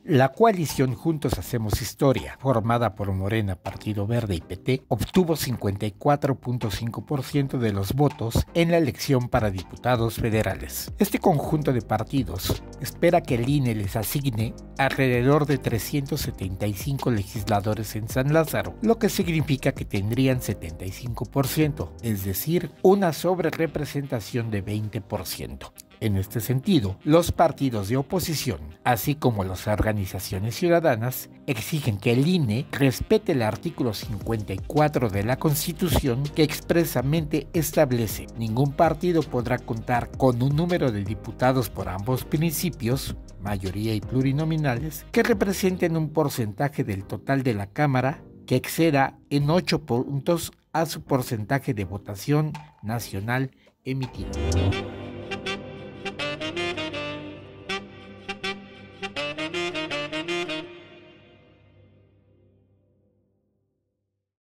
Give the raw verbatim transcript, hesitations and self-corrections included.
La coalición Juntos Hacemos Historia, formada por Morena, Partido Verde y P T, obtuvo cincuenta y cuatro punto cinco por ciento de los votos en la elección para diputados federales. Este conjunto de partidos espera que el I N E les asigne alrededor de trescientos setenta y cinco legisladores en San Lázaro, lo que significa que tendrían setenta y cinco por ciento, es decir, una sobrerepresentación de veinte por ciento. En este sentido, los partidos de oposición, así como las organizaciones ciudadanas, exigen que el I N E respete el artículo cincuenta y cuatro de la Constitución, que expresamente establece: ningún partido podrá contar con un número de diputados por ambos principios, mayoría y plurinominales, que representen un porcentaje del total de la Cámara que exceda en ocho puntos a su porcentaje de votación nacional emitido.